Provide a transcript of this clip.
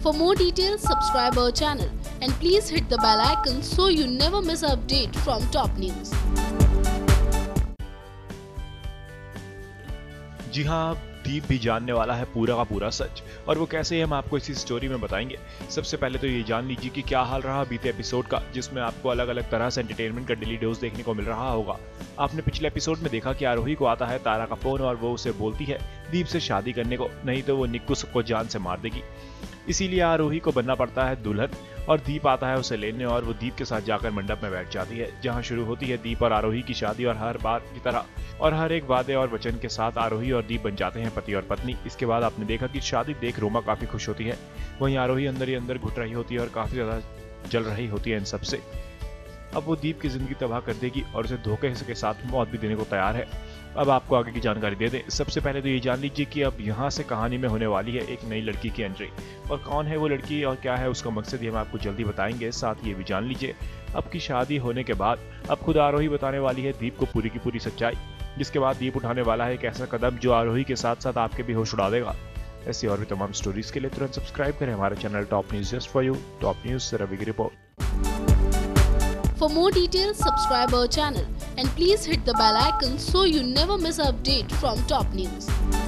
For more details, subscribe our channel and please hit the bell icon so you never miss an update from top news. जी हाँ, दीप भी जानने वाला है पूरा का पूरा सच, और वो कैसे हम आपको इसी स्टोरी में बताएंगे। सबसे पहले तो ये जान लीजिए कि क्या हाल रहा बीते एपिसोड का, जिसमें आपको अलग अलग तरह से एंटरटेनमेंट का डेली डोज देखने को मिल रहा होगा। आपने पिछले एपिसोड में देखा कि आरोही को आता है तारा का फोन और वो उसे बोलती है दीप से शादी करने को, नहीं तो वो निक्कू को जान से मार देगी। इसीलिए आरोही को बनना पड़ता है दुल्हन, और दीप आता है उसे लेने और वो दीप के साथ जाकर मंडप में बैठ जाती है, जहां शुरू होती है दीप और आरोही की शादी। और हर बार की तरह और हर एक वादे और वचन के साथ आरोही और दीप बन जाते हैं पति और पत्नी। इसके बाद आपने देखा कि शादी देख रोमा काफी खुश होती है, वहीं आरोही अंदर ही अंदर घुट रही होती है और काफी ज्यादा जल रही होती है इन सबसे। अब वो दीप की जिंदगी तबाह कर देगी और उसे धोखे के साथ मौत भी देने को तैयार है। अब आपको आगे की जानकारी दे दें। सबसे पहले तो ये जान लीजिए कि अब यहाँ से कहानी में होने वाली है एक नई लड़की की एंट्री, और कौन है वो लड़की और क्या है उसका मकसद, ये हम आपको जल्दी बताएंगे। साथ ही ये भी जान लीजिए अब की शादी होने के बाद अब खुद आरोही बताने वाली है दीप को पूरी की पूरी सच्चाई, जिसके बाद दीप उठाने वाला है एक ऐसा कदम जो आरोही के साथ साथ आपके भी होश उड़ा देगा। ऐसी और भी तमाम स्टोरीज के लिए तुरंत सब्सक्राइब करें हमारे channel top news just for you. Top news से रवि की रिपोर्ट। For more details, subscribe our channel and please hit the bell icon so you never miss an update from top news.